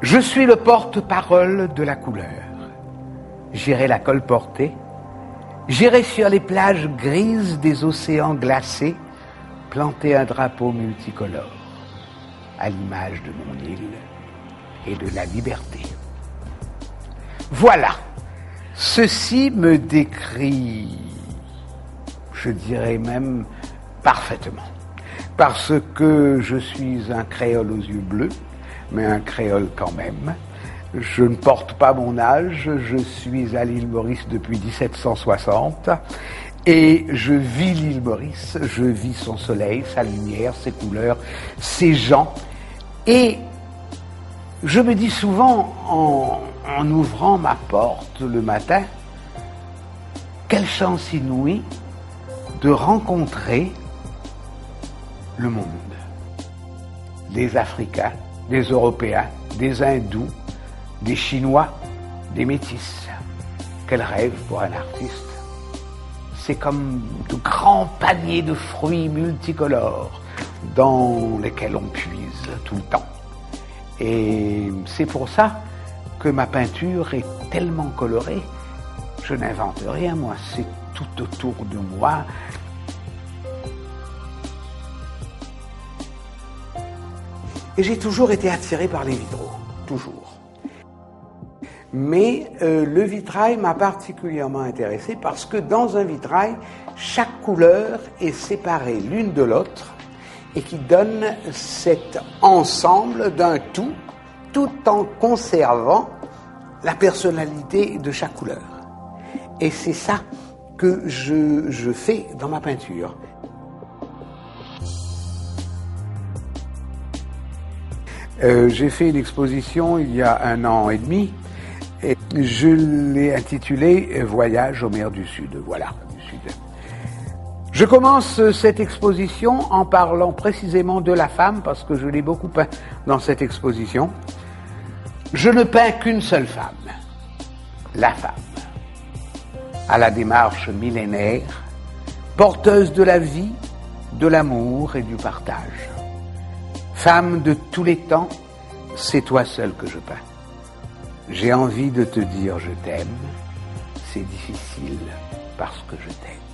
Je suis le porte-parole de la couleur. J'irai la colporter, j'irai sur les plages grises des océans glacés planter un drapeau multicolore à l'image de mon île et de la liberté. Voilà, ceci me décrit, je dirais même parfaitement, parce que je suis un créole aux yeux bleus, mais un créole quand même. Je ne porte pas mon âge, je suis à l'île Maurice depuis 1760 et je vis l'île Maurice, je vis son soleil, sa lumière, ses couleurs, ses gens. Et je me dis souvent en ouvrant ma porte le matin, quelle chance inouïe de rencontrer le monde. Des Africains, des Européens, des Hindous, des Chinois, des Métis. Quel rêve pour un artiste. C'est comme de grands paniers de fruits multicolores dans lesquels on puise tout le temps. Et c'est pour ça que ma peinture est tellement colorée. Je n'invente rien, moi, c'est tout autour de moi. Et j'ai toujours été attiré par les vitraux, toujours. Mais le vitrail m'a particulièrement intéressé parce que dans un vitrail, chaque couleur est séparée l'une de l'autre et qui donne cet ensemble d'un tout en conservant la personnalité de chaque couleur. Et c'est ça que je fais dans ma peinture. J'ai fait une exposition il y a 1 an et demi et je l'ai intitulée « Voyage aux mers du Sud ». Voilà, du Sud. Je commence cette exposition en parlant précisément de la femme parce que je l'ai beaucoup peint dans cette exposition. Je ne peins qu'une seule femme, la femme, à la démarche millénaire, porteuse de la vie, de l'amour et du partage. Femme de tous les temps, c'est toi seule que je peins. J'ai envie de te dire je t'aime, c'est difficile parce que je t'aime.